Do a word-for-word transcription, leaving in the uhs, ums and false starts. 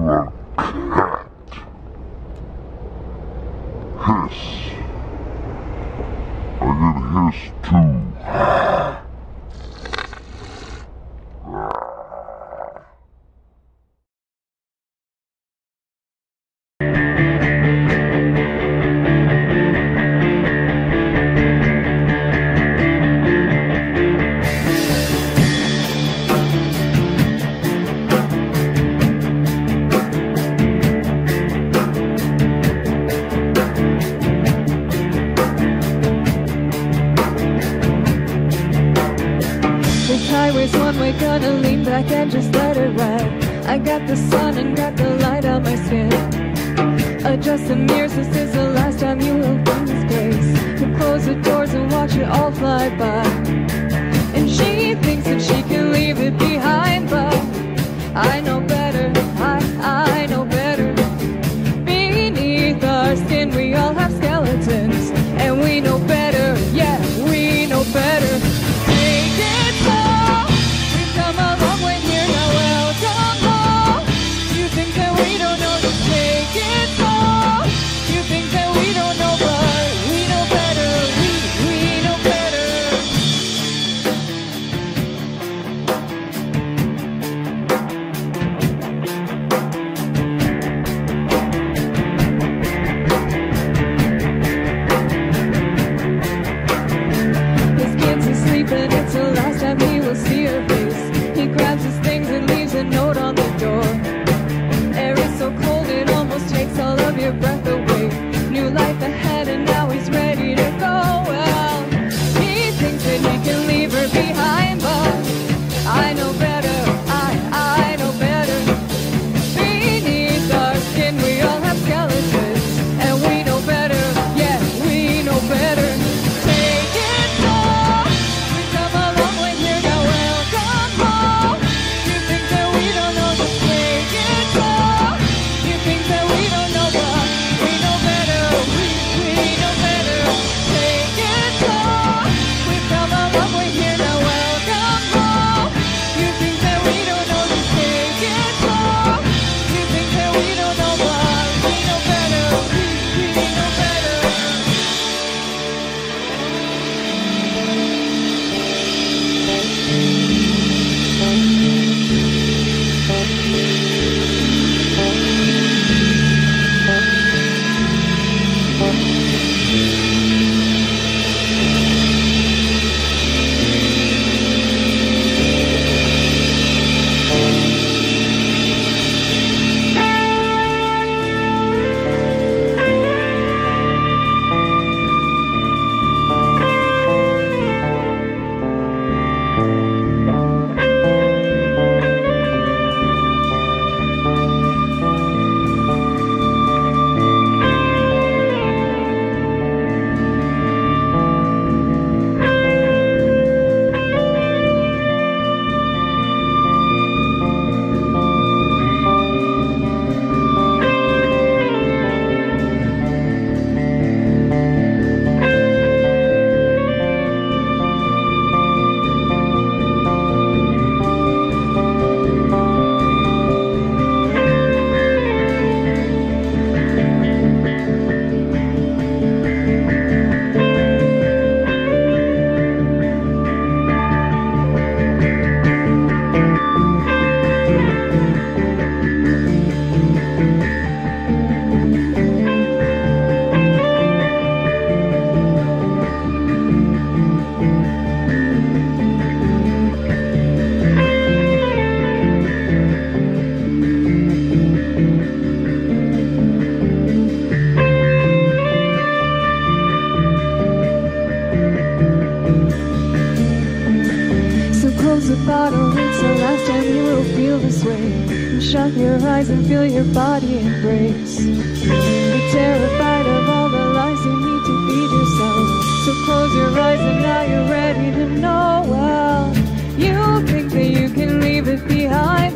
are cat. Hiss. I get hiss too. Highway's one way, gonna lean back and just let it ride. I got the sun and got the light on my skin. Adjust the mirrors, this is the last time you will find this place. We'll close the doors and watch it all fly by. And she thinks that she can leave it behind, but I know better, I, I know better. Beneath our skin we all have skeletons, and we know better, yeah, we know better. Take it slow, we've come a long way here, now welcome home. You think that we don't know, just take it slow. You think that we don't know, but we know better, we, we know better. His kids are sleeping, it's the last time he will see her face. He grabs his things and leaves a note on the door. Air is so cold it almost takes all of your breath away. New life ahead and now he's ready to go. Well, he thinks that he can leave her behind, but I know better, I, I know better. Beneath our skin we all have skeletons, and we know better, yeah, we know better. Take it slow, we've come a long way here, now welcome home. You think that we don't know, just take it slow. You think that we don't know, but we know better, we, we know better. Take it slow, we've come a long way here, now welcome home. You think that we don't know, just take it slow. You think that we don't know, but we know better, we, we know better. Close the bottle, it's the last time you will feel this way. And shut your eyes and feel your body embrace. You're terrified of all the lies you need to feed yourself. So close your eyes and now you're ready to know. Well, you think that you can leave it behind.